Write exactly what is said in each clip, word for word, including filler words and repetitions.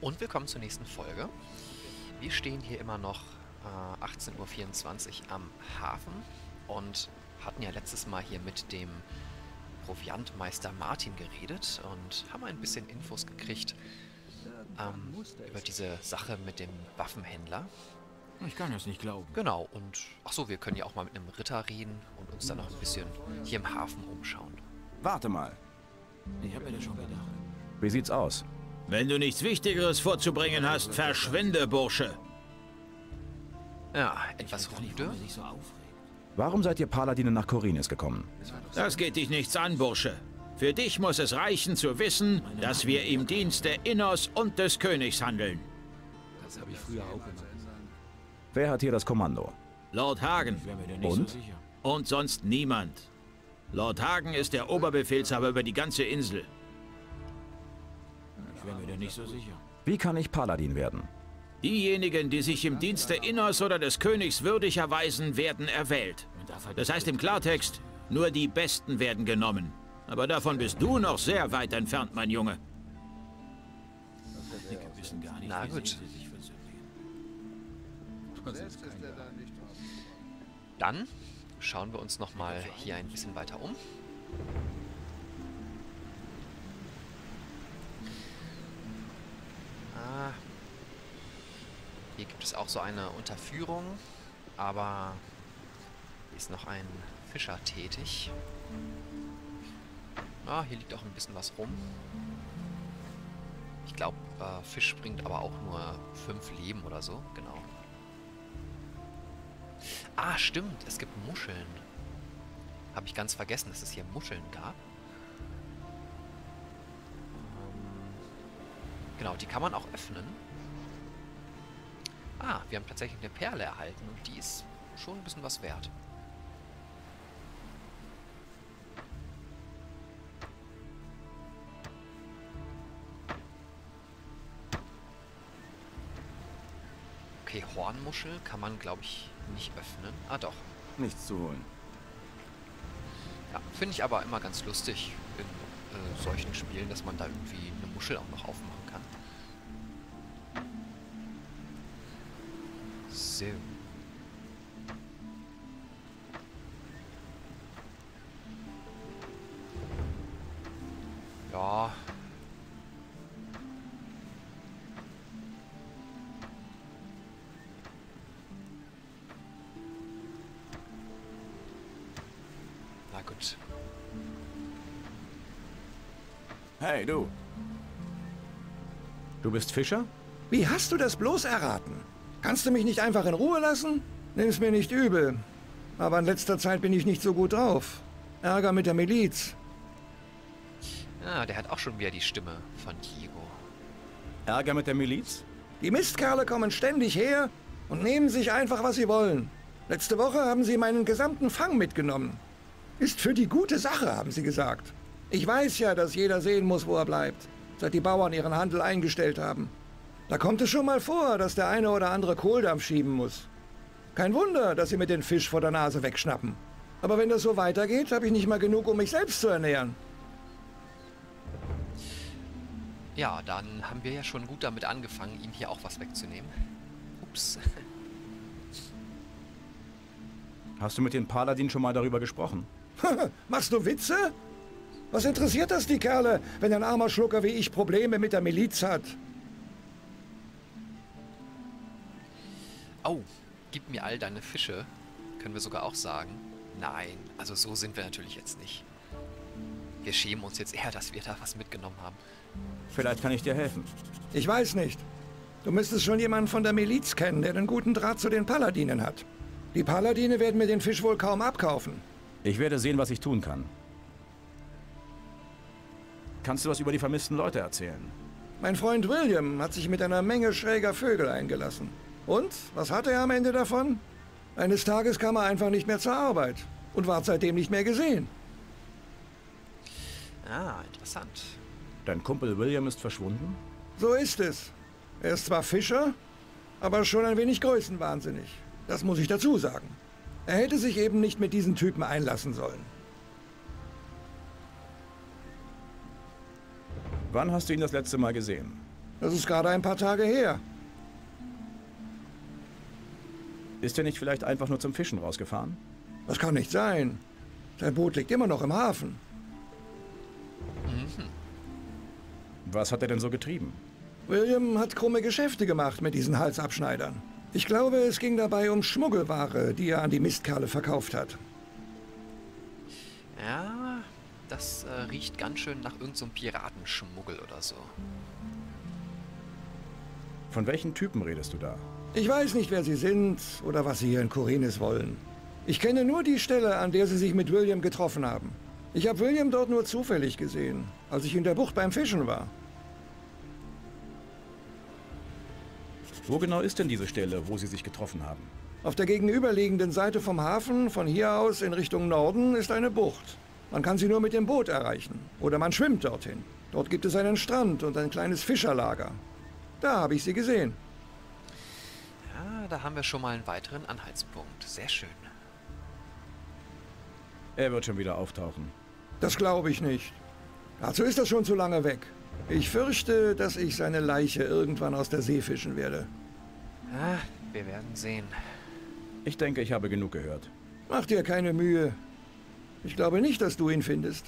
Und willkommen zur nächsten Folge. Wir stehen hier immer noch äh, achtzehn Uhr vierundzwanzig am Hafen und hatten ja letztes Mal hier mit dem Proviantmeister Martin geredet und haben ein bisschen Infos gekriegt ähm, über diese Sache mit dem Waffenhändler. Ich kann das nicht glauben. Genau, und ach so, wir können ja auch mal mit einem Ritter reden und uns dann noch ein bisschen hier im Hafen umschauen. Warte mal. Ich habe mir das schon gedacht. Wie sieht's aus? Wenn du nichts Wichtigeres vorzubringen hast, verschwinde, Bursche. Ja, etwas Runde. sich so aufregt. Warum seid ihr Paladine nach Korinis gekommen? Das geht dich nichts an, Bursche. Für dich muss es reichen zu wissen, dass wir im Dienst der Innos und des Königs handeln. Das habe ich früher auch gemacht. Wer hat hier das Kommando? Lord Hagen. Ich wäre mir da nicht Und? so sicher. Und sonst niemand. Lord Hagen ist der Oberbefehlshaber über die ganze Insel. Ich wäre mir da nicht so sicher. Wie kann ich Paladin werden? Diejenigen, die sich im Dienst der Innos oder des Königs würdig erweisen, werden erwählt. Das heißt im Klartext, nur die Besten werden genommen. Aber davon bist du noch sehr weit entfernt, mein Junge. Die wissen gar nicht, Na wie gut. sehr sie sich versündigen. Das ist kein Jahr. Dann schauen wir uns noch mal hier ein bisschen weiter um. Ah, hier gibt es auch so eine Unterführung, aber hier ist noch ein Fischer tätig. Ah, hier liegt auch ein bisschen was rum. Ich glaube, äh, Fisch bringt aber auch nur fünf Leben oder so, genau. Ah, stimmt, es gibt Muscheln. Habe ich ganz vergessen, dass es hier Muscheln gab. Ähm, genau, die kann man auch öffnen. Ah, wir haben tatsächlich eine Perle erhalten und die ist schon ein bisschen was wert. Okay, Hornmuschel kann man, glaube ich, nicht öffnen. Ah, doch. Nichts zu holen. Ja, finde ich aber immer ganz lustig in äh, solchen Spielen, dass man da irgendwie eine Muschel auch noch aufmachen kann. So. Ja. Na gut. Hey, du. Du bist Fischer? Wie hast du das bloß erraten? Kannst du mich nicht einfach in Ruhe lassen? Nimm's mir nicht übel. Aber in letzter Zeit bin ich nicht so gut drauf. Ärger mit der Miliz. Ah, der hat auch schon wieder die Stimme von Diego. Ärger mit der Miliz? Die Mistkerle kommen ständig her und nehmen sich einfach, was sie wollen. Letzte Woche haben sie meinen gesamten Fang mitgenommen. Ist für die gute Sache, haben sie gesagt. Ich weiß ja, dass jeder sehen muss, wo er bleibt, seit die Bauern ihren Handel eingestellt haben. Da kommt es schon mal vor, dass der eine oder andere Kohldampf schieben muss. Kein Wunder, dass sie mir den Fisch vor der Nase wegschnappen. Aber wenn das so weitergeht, habe ich nicht mal genug, um mich selbst zu ernähren. Ja, dann haben wir ja schon gut damit angefangen, ihm hier auch was wegzunehmen. Ups. Hast du mit den Paladinen schon mal darüber gesprochen? Machst du Witze? Was interessiert das die Kerle, wenn ein armer Schlucker wie ich Probleme mit der Miliz hat? Oh, gib mir all deine Fische. Können wir sogar auch sagen. Nein, also so sind wir natürlich jetzt nicht. Wir schämen uns jetzt eher, dass wir da was mitgenommen haben. Vielleicht kann ich dir helfen. Ich weiß nicht. Du müsstest schon jemanden von der Miliz kennen, der einen guten Draht zu den Paladinen hat. Die Paladine werden mir den Fisch wohl kaum abkaufen. Ich werde sehen, was ich tun kann. Kannst du was über die vermissten Leute erzählen? Mein Freund William hat sich mit einer Menge schräger Vögel eingelassen. Und, was hatte er am Ende davon? Eines Tages kam er einfach nicht mehr zur Arbeit und ward seitdem nicht mehr gesehen. Ah, interessant. Dein Kumpel William ist verschwunden? So ist es. Er ist zwar Fischer, aber schon ein wenig größenwahnsinnig. Das muss ich dazu sagen. Er hätte sich eben nicht mit diesen Typen einlassen sollen. Wann hast du ihn das letzte Mal gesehen? Das ist gerade ein paar Tage her. Ist er nicht vielleicht einfach nur zum Fischen rausgefahren? Das kann nicht sein. Sein Boot liegt immer noch im Hafen. Mhm. Was hat er denn so getrieben? William hat krumme Geschäfte gemacht mit diesen Halsabschneidern. Ich glaube, es ging dabei um Schmuggelware, die er an die Mistkerle verkauft hat. Ja, das äh, riecht ganz schön nach irgendeinem so Piratenschmuggel oder so. Von welchen Typen redest du da? Ich weiß nicht, wer sie sind oder was sie hier in Korinis wollen. Ich kenne nur die Stelle, an der sie sich mit William getroffen haben. Ich habe William dort nur zufällig gesehen, als ich in der Bucht beim Fischen war. Wo genau ist denn diese Stelle, wo sie sich getroffen haben? Auf der gegenüberliegenden Seite vom Hafen, von hier aus in Richtung Norden, ist eine Bucht. Man kann sie nur mit dem Boot erreichen. Oder man schwimmt dorthin. Dort gibt es einen Strand und ein kleines Fischerlager. Da habe ich sie gesehen. Ja, da haben wir schon mal einen weiteren Anhaltspunkt. Sehr schön. Er wird schon wieder auftauchen. Das glaube ich nicht. Dazu ist er schon zu lange weg. Ich fürchte, dass ich seine Leiche irgendwann aus der See fischen werde. Ah, wir werden sehen. Ich denke, ich habe genug gehört. Mach dir keine Mühe. Ich glaube nicht, dass du ihn findest.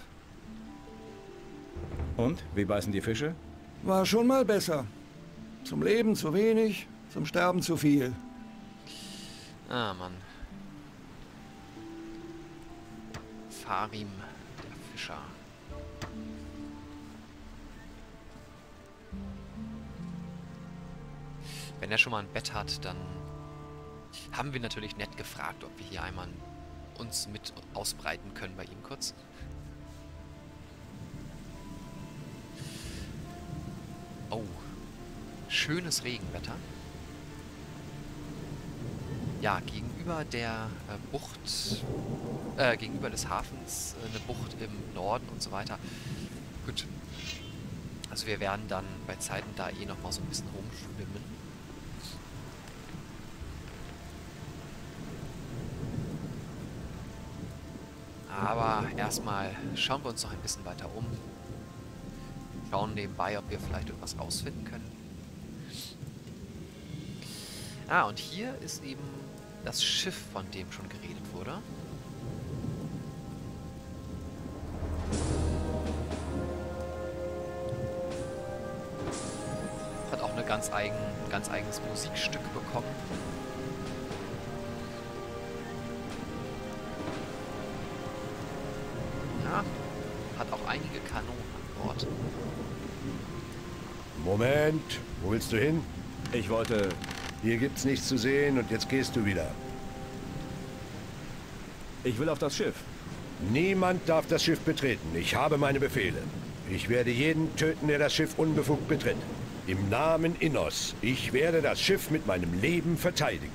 Und? Wie beißen die Fische? War schon mal besser. Zum Leben zu wenig, zum Sterben zu viel. Ah, Mann. Farim, der Fischer. Wenn er schon mal ein Bett hat, dann haben wir natürlich nett gefragt, ob wir hier einmal uns mit ausbreiten können bei ihm kurz. Oh, schönes Regenwetter. Ja, gegenüber der äh, Bucht, äh, gegenüber des Hafens, äh, eine Bucht im Norden und so weiter. Gut. Also wir werden dann bei Zeiten da eh nochmal so ein bisschen rumschwimmen. Aber erstmal schauen wir uns noch ein bisschen weiter um. Schauen nebenbei, ob wir vielleicht irgendwas rausfinden können. Ah, und hier ist eben das Schiff, von dem schon geredet wurde. Hat auch eine ganz eigen, ein ganz eigenes Musikstück bekommen. Ja, hat auch einige Kanonen an Bord. Moment, wo willst du hin? Ich wollte... Hier gibt's nichts zu sehen und jetzt gehst du wieder. Ich will auf das Schiff. Niemand darf das Schiff betreten. Ich habe meine Befehle. Ich werde jeden töten, der das Schiff unbefugt betritt. Im Namen Innos. Ich werde das Schiff mit meinem Leben verteidigen.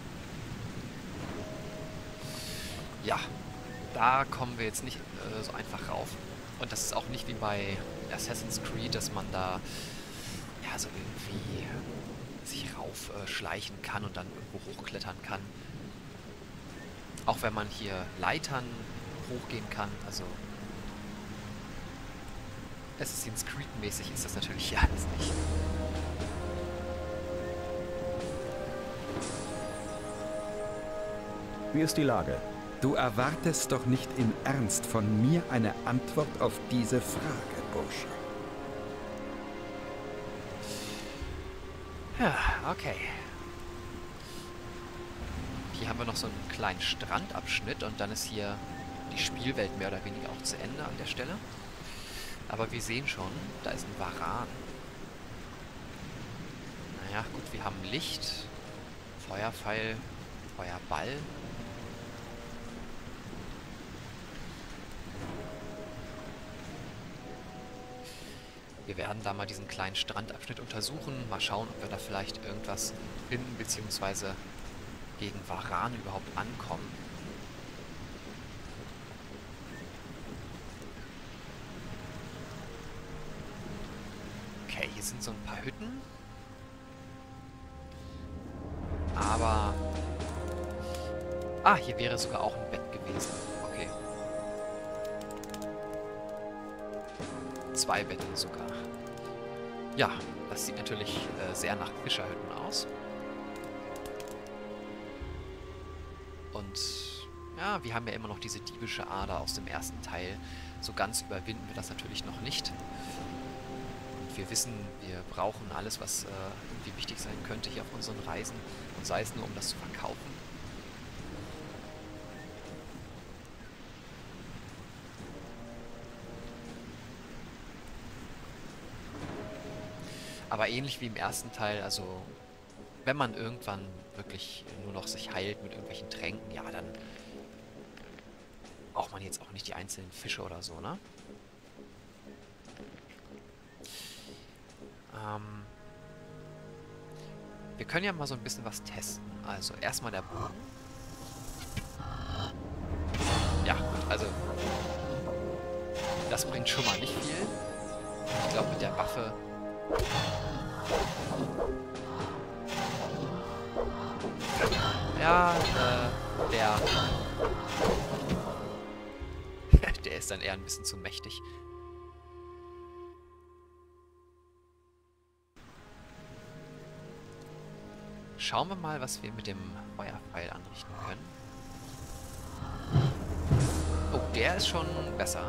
Ja, da kommen wir jetzt nicht äh, so einfach rauf. Und das ist auch nicht wie bei Assassin's Creed, dass man da ja so irgendwie sich raufschleichen äh, kann und dann irgendwo hochklettern kann. Auch wenn man hier Leitern hochgehen kann, also Assassin's Creed mäßig ist das natürlich hier alles nicht. Wie ist die Lage? Du erwartest doch nicht im Ernst von mir eine Antwort auf diese Frage, Bursche. Ja, okay. Hier haben wir noch so einen kleinen Strandabschnitt und dann ist hier die Spielwelt mehr oder weniger auch zu Ende an der Stelle. Aber wir sehen schon, da ist ein Varan. Naja, gut, wir haben Licht, Feuerpfeil, Feuerball. Wir werden da mal diesen kleinen Strandabschnitt untersuchen, mal schauen, ob wir da vielleicht irgendwas finden, beziehungsweise gegen Varan überhaupt ankommen. Okay, hier sind so ein paar Hütten. Aber... Ah, hier wäre sogar auch ein Bett gewesen. Okay. Zwei Betten sogar. Ja, das sieht natürlich äh, sehr nach Fischerhütten aus. Und ja, wir haben ja immer noch diese diebische Ader aus dem ersten Teil. So ganz überwinden wir das natürlich noch nicht. Und wir wissen, wir brauchen alles, was äh, irgendwie wichtig sein könnte hier auf unseren Reisen. Und sei es nur, um das zu verkaufen. Aber ähnlich wie im ersten Teil, also wenn man irgendwann wirklich nur noch sich heilt mit irgendwelchen Tränken, ja, dann braucht man jetzt auch nicht die einzelnen Fische oder so, ne? Ähm wir können ja mal so ein bisschen was testen. Also erstmal der Bogen. Ja, gut, also das bringt schon mal nicht viel. Ich glaube, mit der Waffe ja, äh, der der ist dann eher ein bisschen zu mächtig. Schauen wir mal, was wir mit dem Feuerpfeil anrichten können. Oh, der ist schon besser.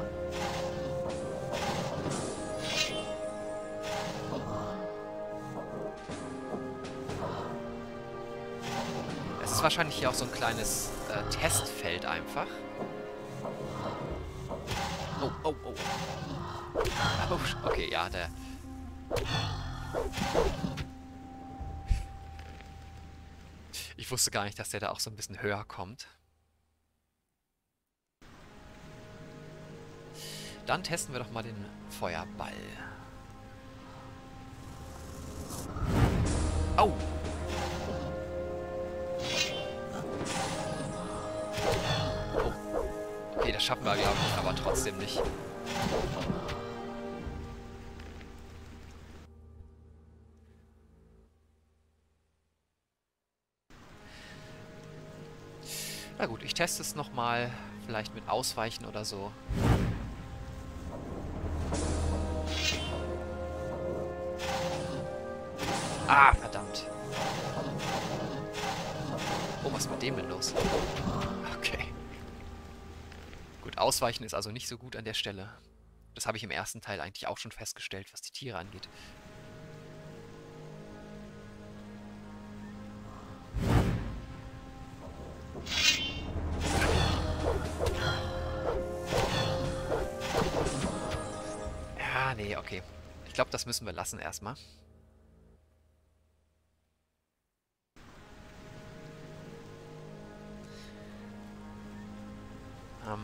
Es ist wahrscheinlich hier auch so ein kleines äh, Testfeld einfach. Oh, oh, oh. Oh, okay, ja, der... Ich wusste gar nicht, dass der da auch so ein bisschen höher kommt. Dann testen wir doch mal den Feuerball. Oh! Oh. Okay, das schaffen wir, glaube ich, aber trotzdem nicht. Na gut, ich teste es nochmal, vielleicht mit Ausweichen oder so. Ah, verdammt. Oh, was ist mit dem denn los? Okay. Gut, Ausweichen ist also nicht so gut an der Stelle. Das habe ich im ersten Teil eigentlich auch schon festgestellt, was die Tiere angeht. Ja, nee, okay. Ich glaube, das müssen wir lassen erstmal. Ähm,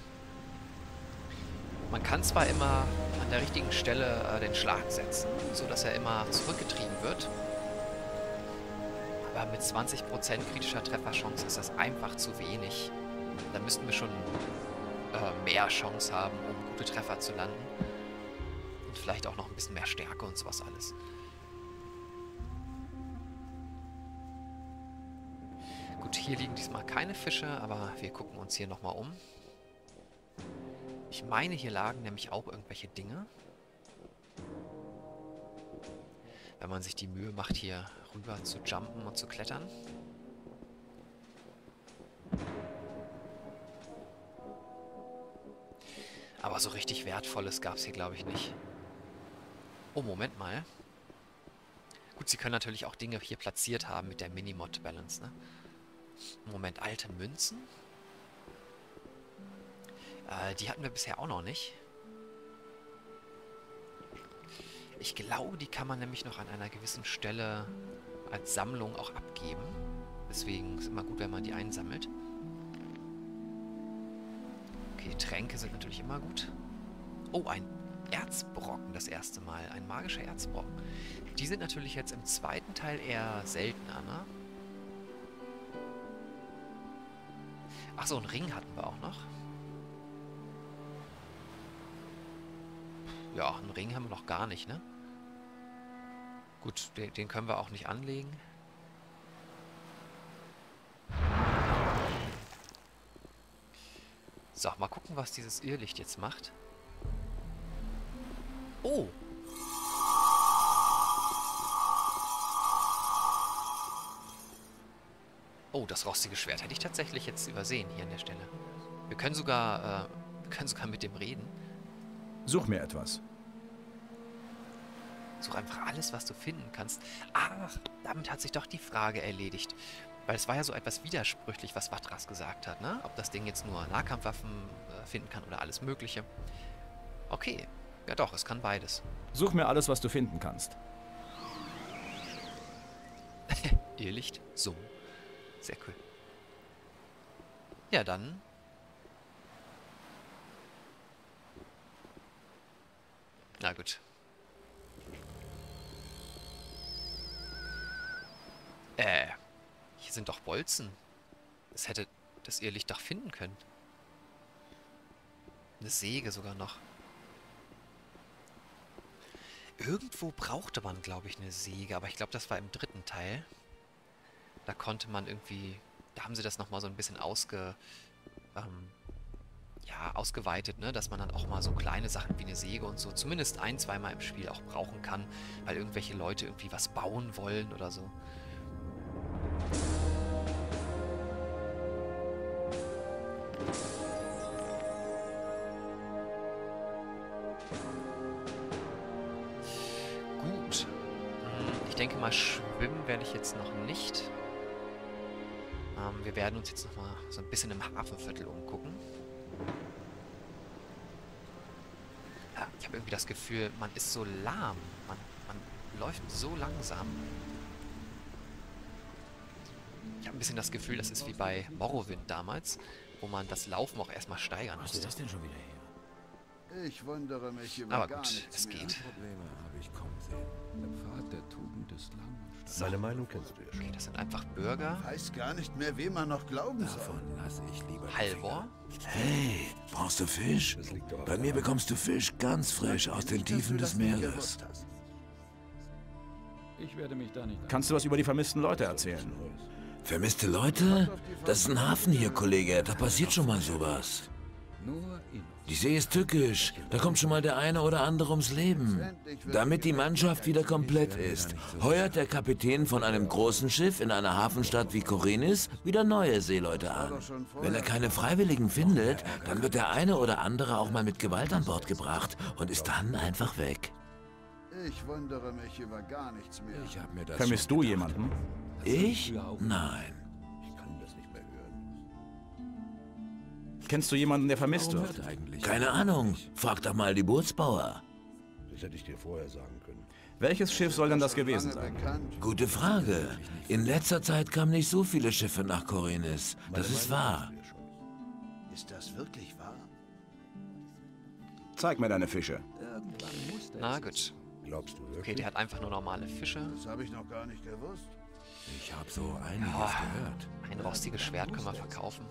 man kann zwar immer an der richtigen Stelle äh, den Schlag setzen, sodass er immer zurückgetrieben wird. Aber mit zwanzig Prozent kritischer Trefferchance ist das einfach zu wenig. Da müssten wir schon äh, mehr Chance haben, um gute Treffer zu landen. Und vielleicht auch noch ein bisschen mehr Stärke und sowas alles. Gut, hier liegen diesmal keine Fische, aber wir gucken uns hier nochmal um. Ich meine, hier lagen nämlich auch irgendwelche Dinge. Wenn man sich die Mühe macht, hier rüber zu jumpen und zu klettern. Aber so richtig Wertvolles gab es hier, glaube ich, nicht. Oh, Moment mal. Gut, sie können natürlich auch Dinge hier platziert haben mit der Minimod Balance, ne? Moment, alte Münzen? Äh, die hatten wir bisher auch noch nicht. Ich glaube, die kann man nämlich noch an einer gewissen Stelle als Sammlung auch abgeben. Deswegen ist es immer gut, wenn man die einsammelt. Okay, Tränke sind natürlich immer gut. Oh, ein Erzbrocken das erste Mal. Ein magischer Erzbrocken. Die sind natürlich jetzt im zweiten Teil eher seltener, ne? Ach so, einen Ring hatten wir auch noch. Ja, einen Ring haben wir noch gar nicht, ne? Gut, den, den können wir auch nicht anlegen. So, mal gucken, was dieses Irrlicht jetzt macht. Oh! Oh, das rostige Schwert hätte ich tatsächlich jetzt übersehen hier an der Stelle. Wir können sogar, äh, wir können sogar mit dem reden. Such mir etwas. Such einfach alles, was du finden kannst. Ach, damit hat sich doch die Frage erledigt. Weil es war ja so etwas widersprüchlich, was Vatras gesagt hat, ne? Ob das Ding jetzt nur Nahkampfwaffen äh, finden kann oder alles Mögliche. Okay, ja doch, es kann beides. Such mir alles, was du finden kannst. Irrlicht, so. Sehr cool. Ja, dann. Na gut. Äh, hier sind doch Bolzen. Das hätte das Irrlicht doch finden können. Eine Säge sogar noch. Irgendwo brauchte man, glaube ich, eine Säge, aber ich glaube, das war im dritten Teil. Da konnte man irgendwie, da haben sie das nochmal so ein bisschen ausge, ähm, ja, ausgeweitet, ne? Dass man dann auch mal so kleine Sachen wie eine Säge und so zumindest ein-, zweimal im Spiel auch brauchen kann, weil irgendwelche Leute irgendwie was bauen wollen oder so. Gut. Ich denke mal, schwimmen werde ich jetzt noch nicht. Ähm, wir werden uns jetzt noch mal so ein bisschen im Hafenviertel umgucken. Ja, ich habe irgendwie das Gefühl, man ist so lahm. Man, man läuft so langsam. Ich habe ein bisschen das Gefühl, das ist wie bei Morrowind damals, wo man das Laufen auch erstmal steigern musste. Was ist das denn schon wieder her? Ich wundere mich über Aber gar gut, nichts es mehr. geht. Probleme habe ich kaum sehen. Der Pfad der Tugend ist lang und steil. Meine Meinung kennst du ja schon. Okay, das sind einfach Bürger. Weiß gar nicht mehr, wem man noch glauben soll. Davon lasse ich lieber die Halvor. Hey, brauchst du Fisch? Das liegt doch auf Bei mir bekommst du Fisch ganz frisch aus den Nicht, dass Tiefen du des das nicht Meeres. gewusst hast. Ich werde mich da nicht... Kannst du was über die vermissten Leute erzählen? Vermisste Leute? Das ist ein Hafen hier, Kollege. Da passiert schon mal sowas. Nur ihn. Die See ist tückisch. Da kommt schon mal der eine oder andere ums Leben. Damit die Mannschaft wieder komplett ist, heuert der Kapitän von einem großen Schiff in einer Hafenstadt wie Korinis wieder neue Seeleute an. Wenn er keine Freiwilligen findet, dann wird der eine oder andere auch mal mit Gewalt an Bord gebracht und ist dann einfach weg. Ich wundere mich über gar nichts mehr. Ich habe mir das Vermisst schon du gedacht. jemanden? Ich? Nein. Ich kann das nicht mehr hören. Kennst du jemanden, der vermisst Warum wird? hört eigentlich Keine Ahnung. Frag doch mal die Bootsbauer. Das hätte ich dir vorher sagen können. Welches Schiff soll denn das gewesen Lange sein? bekannt. Gute Frage. In letzter Zeit kamen nicht so viele Schiffe nach Korinis. Das ist wahr. Ist das wirklich wahr? Zeig mir deine Fische. Na gut. Glaubst du wirklich? Okay, der hat einfach nur normale Fische. Das habe ich noch gar nicht gewusst. Ich habe so einiges Ja. gehört. Ein rostiges Schwert können wir verkaufen.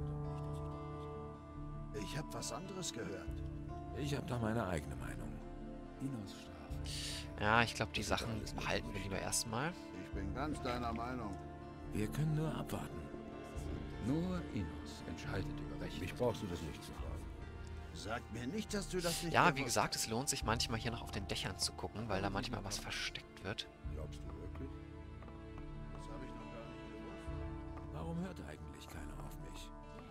Ich habe was anderes gehört. Ich habe da meine eigene Meinung. Inos Strafe. Ja, ich glaube, die Sachen behalten wir lieber erstmal. Ich bin ganz deiner Meinung. Wir können nur abwarten. Nur Inos entscheidet über Recht. Mich brauchst du das nicht zu fragen. Sag mir nicht, dass du das nicht Ja, gewusst wie gesagt, es lohnt sich manchmal hier noch auf den Dächern zu gucken, weil da manchmal was versteckt wird. Glaubst du wirklich? hast. Das habe ich noch gar nicht gewusst. Warum hört eigentlich keiner auf mich?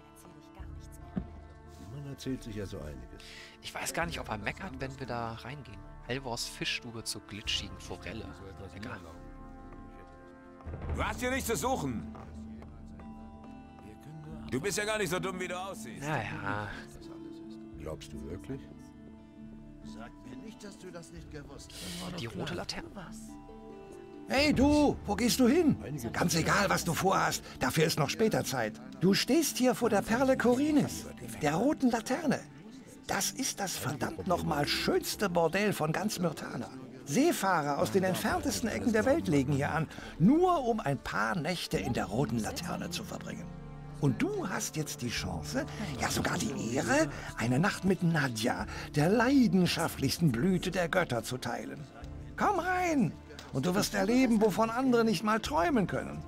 Man erzählt sich ja so einiges. Ich weiß gar nicht, ob er meckert, wenn wir da reingehen. Halvors Fischstube zur glitschigen Forelle. Egal. Du hast hier nichts zu suchen. Wir können nur Du bist ja gar nicht so dumm, wie du aussiehst. Ja, ja. Glaubst du wirklich? Sag mir nicht, dass du das nicht gewusst hast. Die rote Laterne. Hey du, wo gehst du hin? Einige- Ganz egal, was du vorhast, dafür ist noch später Zeit. Du stehst hier vor der Perle Korinis, der roten Laterne. Das ist das verdammt nochmal schönste Bordell von ganz Myrtana. Seefahrer aus den entferntesten Ecken der Welt legen hier an, nur um ein paar Nächte in der roten Laterne zu verbringen. Und du hast jetzt die Chance, ja sogar die Ehre, eine Nacht mit Nadja, der leidenschaftlichsten Blüte der Götter, zu teilen. Komm rein und du wirst erleben, wovon andere nicht mal träumen können.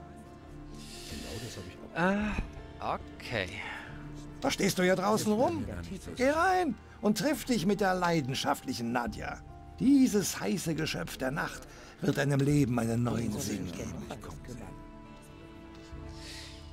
Äh, okay. Was stehst du hier draußen rum? Geh rein und triff dich mit der leidenschaftlichen Nadja. Dieses heiße Geschöpf der Nacht wird deinem Leben einen neuen Sinn geben.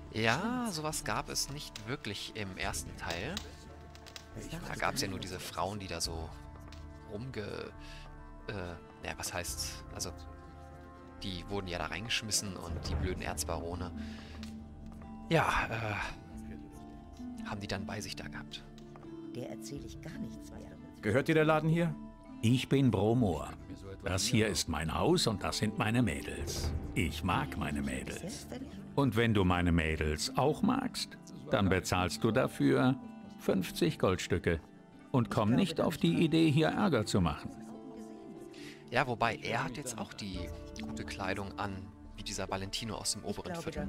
Ja, sowas gab es nicht wirklich im ersten Teil. Da gab es ja nur diese Frauen, die da so rumge... Äh, ja, was heißt... Also, die wurden ja da reingeschmissen und die blöden Erzbarone... Ja, äh... haben die dann bei sich da gehabt. Der erzähle ich gar nichts mehr. Gehört dir der Laden hier? Ich bin Bromor. Das hier ist mein Haus und das sind meine Mädels. Ich mag meine Mädels. Und wenn du meine Mädels auch magst, dann bezahlst du dafür fünfzig Goldstücke. Und komm nicht auf die Idee, hier Ärger zu machen. Ja, wobei, er hat jetzt auch die gute Kleidung an, wie dieser Valentino aus dem oberen Viertel.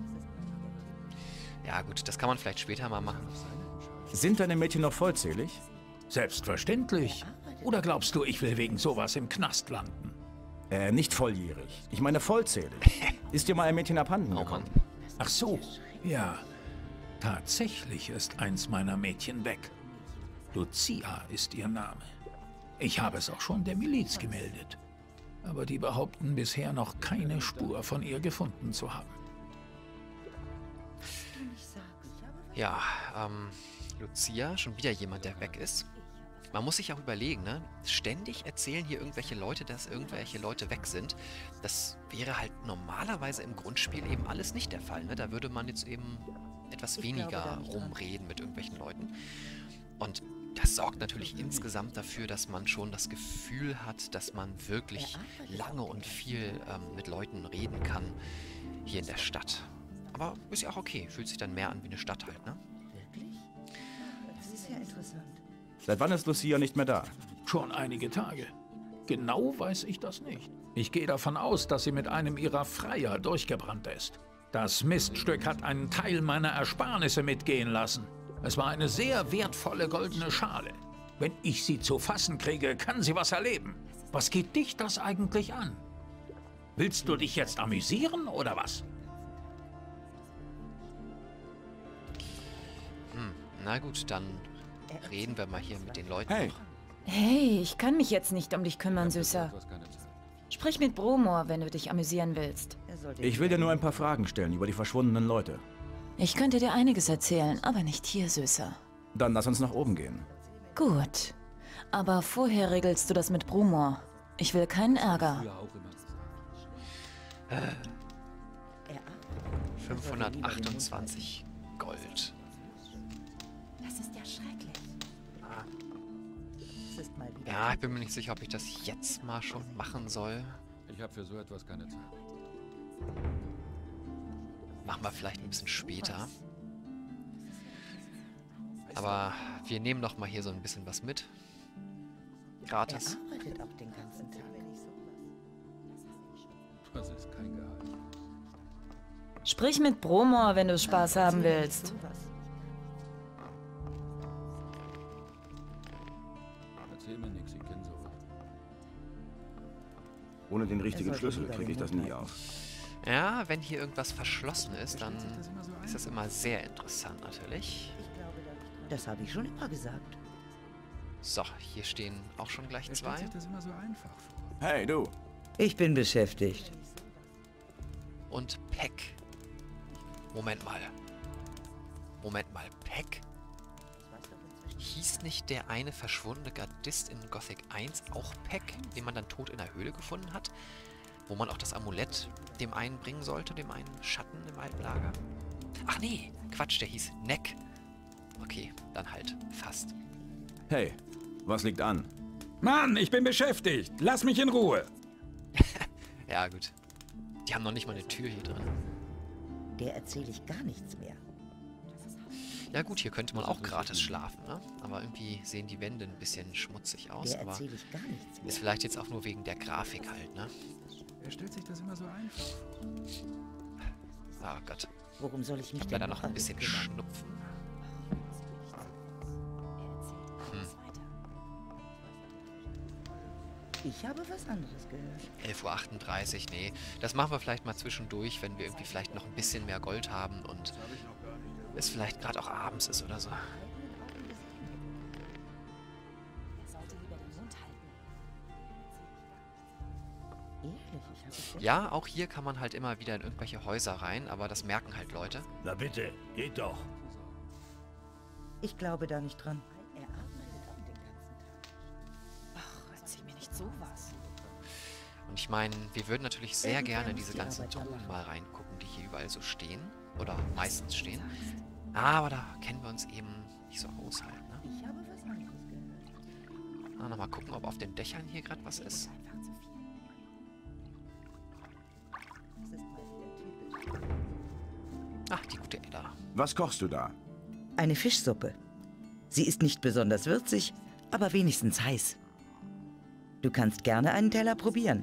Ja gut, das kann man vielleicht später mal machen. Sind deine Mädchen noch vollzählig? Selbstverständlich. Oder glaubst du, ich will wegen sowas im Knast landen? Äh, nicht volljährig. Ich meine vollzählig. Ist dir mal ein Mädchen abhanden gekommen? Ach so, ja. Tatsächlich ist eins meiner Mädchen weg. Lucia ist ihr Name. Ich habe es auch schon der Miliz gemeldet. Aber die behaupten bisher noch keine Spur von ihr gefunden zu haben. Ja, ähm, Lucia, schon wieder jemand, der weg ist. Man muss sich auch überlegen, ne? Ständig erzählen hier irgendwelche Leute, dass irgendwelche Leute weg sind. Das wäre halt normalerweise im Grundspiel eben alles nicht der Fall, ne? Da würde man jetzt eben etwas weniger rumreden mit irgendwelchen Leuten. Und das sorgt natürlich insgesamt dafür, dass man schon das Gefühl hat, dass man wirklich lange und viel ähm, mit Leuten reden kann hier in der Stadt. Aber ist ja auch okay, fühlt sich dann mehr an wie eine Stadt halt, ne? Wirklich? Das ist ja interessant. Seit wann ist Lucia nicht mehr da? Schon einige Tage. Genau weiß ich das nicht. Ich gehe davon aus, dass sie mit einem ihrer Freier durchgebrannt ist. Das Miststück hat einen Teil meiner Ersparnisse mitgehen lassen. Es war eine sehr wertvolle goldene Schale. Wenn ich sie zu fassen kriege, kann sie was erleben. Was geht dich das eigentlich an? Willst du dich jetzt amüsieren oder was? Hm, na gut, dann reden wir mal hier mit den Leuten. Hey. Noch. Hey, ich kann mich jetzt nicht um dich kümmern, Süßer. Sprich mit Bromor, wenn du dich amüsieren willst. Ich will dir nur ein paar Fragen stellen über die verschwundenen Leute. Ich könnte dir einiges erzählen, aber nicht hier, Süßer. Dann lass uns nach oben gehen. Gut. Aber vorher regelst du das mit Bromor. Ich will keinen Ärger. Äh, fünfhundertachtundzwanzig Gold. Das ist ja schrecklich. Ah. Das ist mal wieder Ja, ich bin mir nicht sicher, ob ich das jetzt mal schon machen soll. Ich habe für so etwas keine Zeit. Machen wir vielleicht ein bisschen später. Aber wir nehmen noch mal hier so ein bisschen was mit. Gratis. Er arbeitet auch den ganzen Tag. Das ist kein Gehalt. Sprich mit Bromor, wenn du Spaß haben willst. Erzähl mir nichts, ich kenn sowas. Ohne den richtigen Schlüssel kriege ich das nie auf. Ja, wenn hier irgendwas verschlossen ist, dann ist das immer sehr interessant natürlich. Das habe ich schon immer gesagt. So, hier stehen auch schon gleich Er stellt zwei. sich das immer so einfach vor. Hey, du. Ich bin beschäftigt. Und Peck. Moment mal. Moment mal, Peck? Hieß nicht der eine verschwundene Gardist in Gothic eins auch Peck, den man dann tot in der Höhle gefunden hat? Wo man auch das Amulett dem einen bringen sollte, dem einen Schatten im alten Lager? Ach nee, Quatsch, der hieß Neck. Okay, dann halt fast. Hey, was liegt an? Mann, ich bin beschäftigt. Lass mich in Ruhe. Ja, gut. Die haben noch nicht mal eine Tür hier drin. Der erzähle ich gar nichts mehr. Ja gut, hier könnte man auch gratis schlafen, ne? Aber irgendwie sehen die Wände ein bisschen schmutzig aus. Der Aber erzähle ich gar nichts mehr. ist vielleicht jetzt auch nur wegen der Grafik halt, ne? Er stellt sich das immer so einfach vor. Oh Gott. Worum soll ich Ich mich hab denn leider noch ein alles bisschen kümmern? Schnupfen. Hm. Ich habe was anderes gehört. elf Uhr achtunddreißig, nee. Das machen wir vielleicht mal zwischendurch, wenn wir irgendwie vielleicht noch ein bisschen mehr Gold haben und es vielleicht gerade auch abends ist oder so. Ja, auch hier kann man halt immer wieder in irgendwelche Häuser rein, aber das merken halt Leute. Na bitte, geht doch. Ich glaube da nicht dran. Ach, erzähl mir nicht sowas. Und ich meine, wir würden natürlich sehr Irgendwann gerne in muss diese die ganzen Arbeit dann Truhen machen. mal reingucken, die hier überall so stehen. Oder meistens stehen. Aber da kennen wir uns eben nicht so aus halt, ne? Ich habe was anderes gehört. Ah, nochmal gucken, ob auf den Dächern hier gerade was ist. Das ist mal wieder typisch. Ach, die gute Edda. Was kochst du da? Eine Fischsuppe. Sie ist nicht besonders würzig, aber wenigstens heiß. Du kannst gerne einen Teller probieren.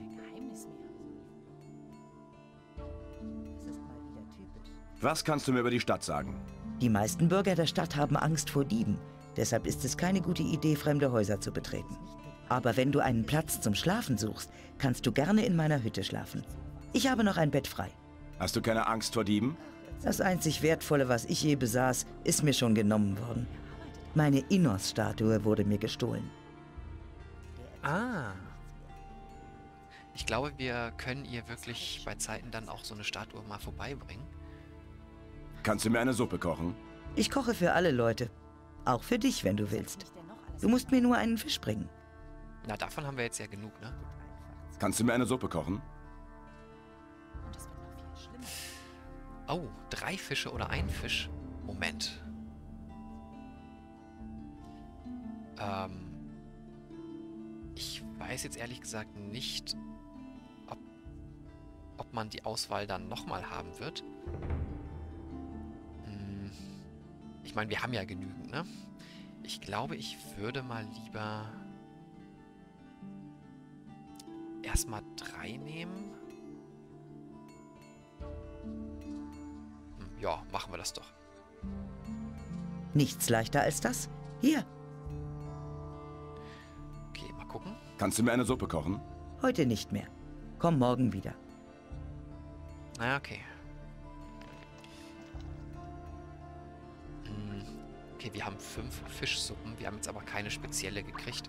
Das ist mal wieder typisch. Was kannst du mir über die Stadt sagen? Die meisten Bürger der Stadt haben Angst vor Dieben. Deshalb ist es keine gute Idee, fremde Häuser zu betreten. Aber wenn du einen Platz zum Schlafen suchst, kannst du gerne in meiner Hütte schlafen. Ich habe noch ein Bett frei. Hast du keine Angst vor Dieben? Das einzig Wertvolle, was ich je besaß, ist mir schon genommen worden. Meine Innos-Statue wurde mir gestohlen. Ah. Ich glaube, wir können ihr wirklich bei Zeiten dann auch so eine Statue mal vorbeibringen. Kannst du mir eine Suppe kochen? Ich koche für alle Leute. Auch für dich, wenn du willst. Du musst mir nur einen Fisch bringen. Na, davon haben wir jetzt ja genug, ne? Kannst du mir eine Suppe kochen? Oh, drei Fische oder ein Fisch? Moment. Ähm... Ich weiß jetzt ehrlich gesagt nicht, ob, ob man die Auswahl dann nochmal haben wird. Hm, ich meine, wir haben ja genügend, ne? Ich glaube, ich würde mal lieber erstmal drei nehmen. Hm, ja, machen wir das doch. Nichts leichter als das. Hier, Okay, mal gucken. Kannst du mir eine Suppe kochen? heute nicht mehr. Komm morgen wieder. Na, okay. Hm, okay, wir haben fünf Fischsuppen. Wir haben jetzt aber keine spezielle gekriegt.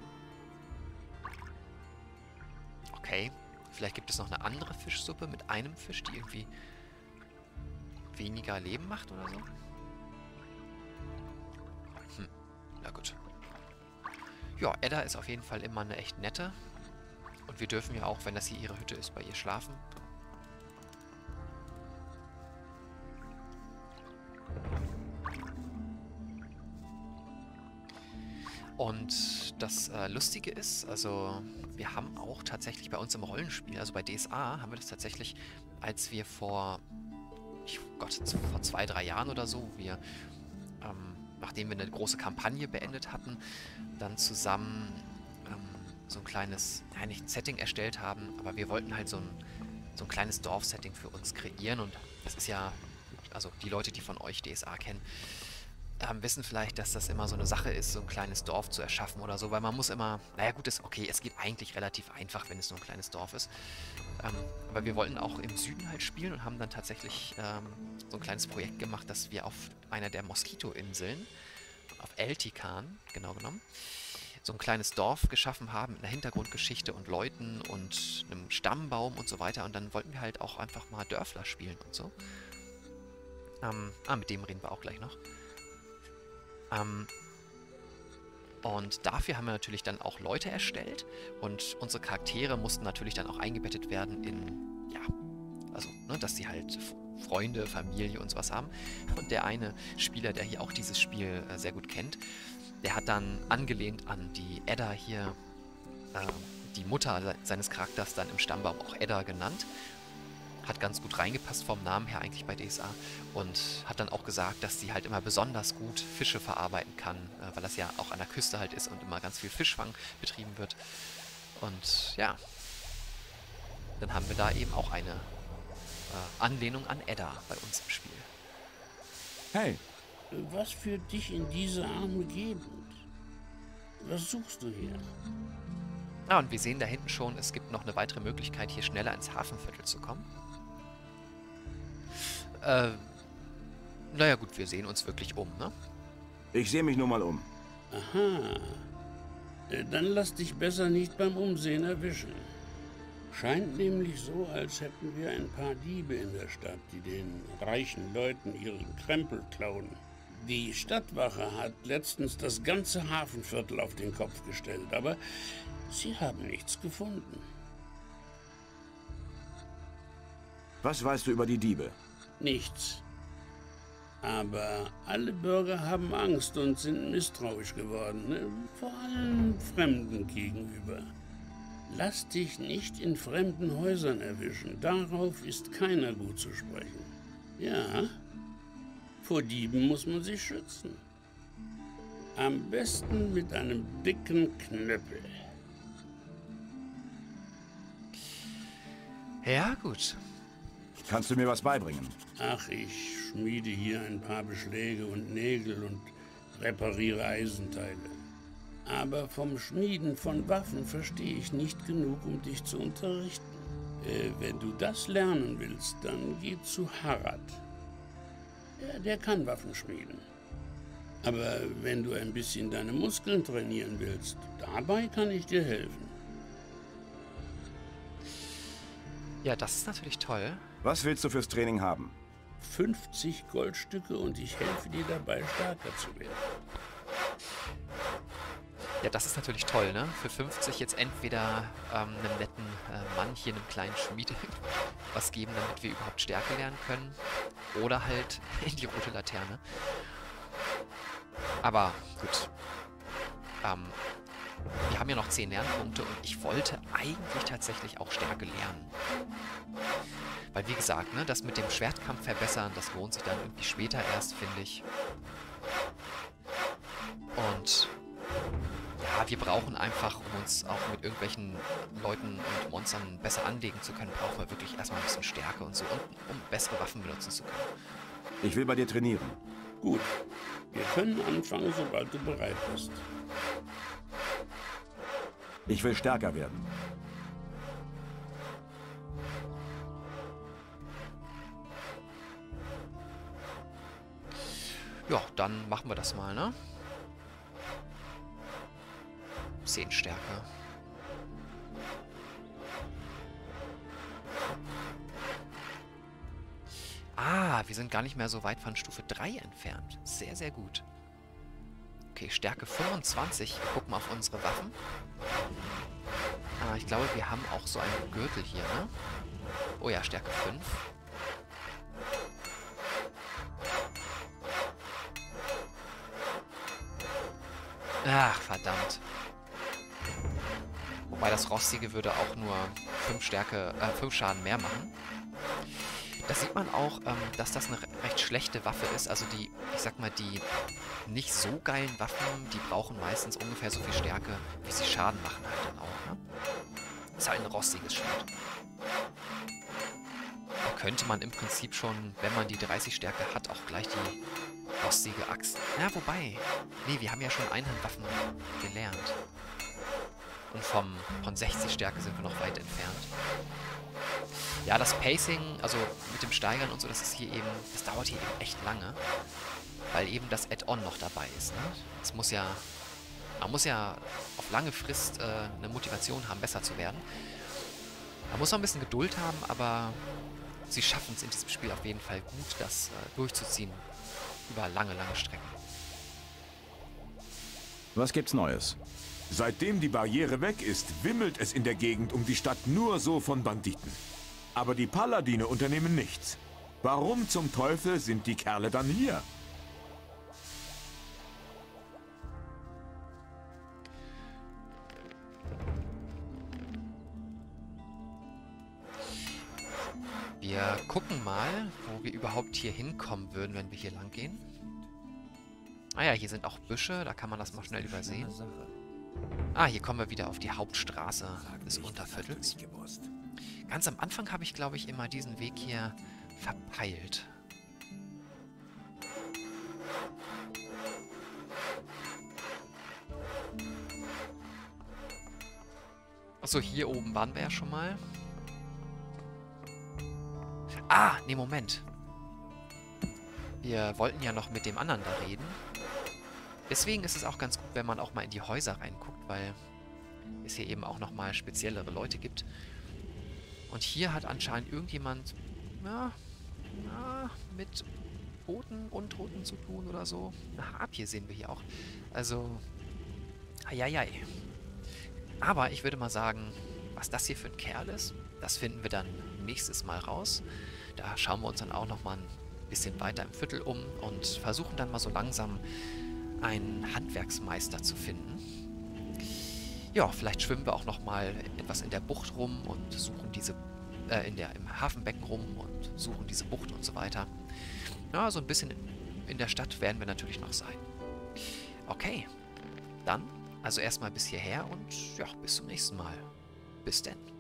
Okay. Vielleicht gibt es noch eine andere Fischsuppe mit einem Fisch, die irgendwie weniger Leben macht oder so. Hm, na gut. Ja, Edda ist auf jeden Fall immer eine echt nette. Und wir dürfen ja auch, wenn das hier ihre Hütte ist, bei ihr schlafen. Und das äh, Lustige ist, also wir haben auch tatsächlich bei uns im Rollenspiel, also bei D S A, haben wir das tatsächlich, als wir vor, ich, Gott, vor zwei, drei Jahren oder so, wir, ähm, nachdem wir eine große Kampagne beendet hatten, dann zusammen ähm, so ein kleines, ja, nicht ein Setting erstellt haben, aber wir wollten halt so ein, so ein kleines Dorf-Setting für uns kreieren und das ist ja, also die Leute, die von euch D S A kennen, ähm, wissen vielleicht, dass das immer so eine Sache ist, so ein kleines Dorf zu erschaffen oder so, weil man muss immer, naja gut, ist okay, es geht eigentlich relativ einfach, wenn es nur ein kleines Dorf ist, ähm, aber wir wollten auch im Süden halt spielen und haben dann tatsächlich ähm, so ein kleines Projekt gemacht, dass wir auf einer der Moskito-Inseln, auf Eltikan, genau genommen, so ein kleines Dorf geschaffen haben mit einer Hintergrundgeschichte und Leuten und einem Stammbaum und so weiter. Und dann wollten wir halt auch einfach mal Dörfler spielen und so. Ähm, ah, mit dem reden wir auch gleich noch. Ähm, und dafür haben wir natürlich dann auch Leute erstellt. Und unsere Charaktere mussten natürlich dann auch eingebettet werden in, ja, also, ne, dass sie halt Freunde, Familie und sowas haben. Und der eine Spieler, der hier auch dieses Spiel äh, sehr gut kennt, der hat dann angelehnt an die Edda hier, äh, die Mutter seines Charakters dann im Stammbaum auch Edda genannt. Hat ganz gut reingepasst vom Namen her eigentlich bei D S A und hat dann auch gesagt, dass sie halt immer besonders gut Fische verarbeiten kann, äh, weil das ja auch an der Küste halt ist und immer ganz viel Fischfang betrieben wird. Und ja, dann haben wir da eben auch eine äh, Anlehnung an Edda bei uns im Spiel. Hey. Was führt dich in diese arme Gegend? Was suchst du hier? Ah, und wir sehen da hinten schon, es gibt noch eine weitere Möglichkeit, hier schneller ins Hafenviertel zu kommen. Äh, naja gut, wir sehen uns wirklich um, ne? Ich sehe mich nur mal um. Aha. Dann lass dich besser nicht beim Umsehen erwischen. Scheint nämlich so, als hätten wir ein paar Diebe in der Stadt, die den reichen Leuten ihren Krempel klauen. Die Stadtwache hat letztens das ganze Hafenviertel auf den Kopf gestellt, aber sie haben nichts gefunden. Was weißt du über die Diebe? Nichts. Aber alle Bürger haben Angst und sind misstrauisch geworden, ne? Vor allem Fremden gegenüber. Lass dich nicht in fremden Häusern erwischen, darauf ist keiner gut zu sprechen. Ja, vor Dieben muss man sich schützen. Am besten mit einem dicken Knöppel. Ja, gut. Kannst du mir was beibringen? Ach, ich schmiede hier ein paar Beschläge und Nägel und repariere Eisenteile. Aber vom Schmieden von Waffen verstehe ich nicht genug, um dich zu unterrichten. Äh, wenn du das lernen willst, dann geh zu Harad. Ja, der kann Waffen schmieden. Aber wenn du ein bisschen deine Muskeln trainieren willst, dabei kann ich dir helfen. Ja, das ist natürlich toll. Was willst du fürs Training haben? fünfzig Goldstücke und ich helfe dir dabei, stärker zu werden. Ja, das ist natürlich toll, ne? Für fünfzig jetzt entweder ähm, einem netten äh, Mann hier in einem kleinen Schmiede was geben, damit wir überhaupt Stärke lernen können. Oder halt in die rote Laterne. Aber gut. Ähm, wir haben ja noch zehn Lernpunkte und ich wollte eigentlich tatsächlich auch Stärke lernen. Weil wie gesagt, ne, das mit dem Schwertkampf verbessern, das lohnt sich dann irgendwie später erst, finde ich. Und ja, wir brauchen einfach, um uns auch mit irgendwelchen Leuten und Monstern besser anlegen zu können, brauchen wir wirklich erstmal ein bisschen Stärke und so, und, um bessere Waffen benutzen zu können. Ich will bei dir trainieren. Gut, wir können anfangen, sobald du bereit bist. Ich will stärker werden. Ja, dann machen wir das mal, ne? zehn Stärke. Ah, wir sind gar nicht mehr so weit von Stufe drei entfernt. Sehr, sehr gut. Okay, Stärke fünfundzwanzig. Wir gucken mal auf unsere Waffen. Ah, ich glaube, wir haben auch so einen Gürtel hier, ne? Oh ja, Stärke fünf. Ach, verdammt. Wobei das Rostige würde auch nur fünf Stärke, äh, fünf Schaden mehr machen. Da sieht man auch, ähm, dass das eine recht schlechte Waffe ist. Also die, ich sag mal, die nicht so geilen Waffen, die brauchen meistens ungefähr so viel Stärke, wie sie Schaden machen halt dann auch, ne? Ist halt ein rostiges Schwert. Da könnte man im Prinzip schon, wenn man die dreißig Stärke hat, auch gleich die rostige Axt. Ja, wobei. Nee, wir haben ja schon Einhandwaffen gelernt. Und vom, von sechzig Stärke sind wir noch weit entfernt. Ja, das Pacing, also mit dem Steigern und so, das ist hier eben, das dauert hier eben echt lange. Weil eben das Add-on noch dabei ist, ne? Es muss ja, man muss ja auf lange Frist äh, eine Motivation haben, besser zu werden. Man muss noch ein bisschen Geduld haben, aber sie schaffen es in diesem Spiel auf jeden Fall gut, das äh, durchzuziehen über lange, lange Strecken. Was gibt's Neues? Seitdem die Barriere weg ist, wimmelt es in der Gegend um die Stadt nur so von Banditen. Aber die Paladine unternehmen nichts. Warum zum Teufel sind die Kerle dann hier? Wir gucken mal, wo wir überhaupt hier hinkommen würden, wenn wir hier lang gehen. Ah ja, hier sind auch Büsche, da kann man das mal schnell übersehen. Ah, hier kommen wir wieder auf die Hauptstraße des Unterviertels. Ganz am Anfang habe ich, glaube ich, immer diesen Weg hier verpeilt. Achso, hier oben waren wir ja schon mal. Ah, nee, Moment. Wir wollten ja noch mit dem anderen da reden. Deswegen ist es auch ganz gut, wenn man auch mal in die Häuser reinguckt, weil es hier eben auch nochmal speziellere Leute gibt. Und hier hat anscheinend irgendjemand ja, ja, mit Toten, Untoten zu tun oder so. Eine Harpie sehen wir hier auch. Also, eieiei. Aber ich würde mal sagen, was das hier für ein Kerl ist, das finden wir dann nächstes Mal raus. Da schauen wir uns dann auch noch mal ein bisschen weiter im Viertel um und versuchen dann mal so langsam einen Handwerksmeister zu finden. Ja, vielleicht schwimmen wir auch noch mal etwas in der Bucht rum und suchen diese, äh, in der, im Hafenbecken rum und suchen diese Bucht und so weiter. Ja, so ein bisschen in, in der Stadt werden wir natürlich noch sein. Okay, dann also erstmal bis hierher und ja, bis zum nächsten Mal. Bis denn.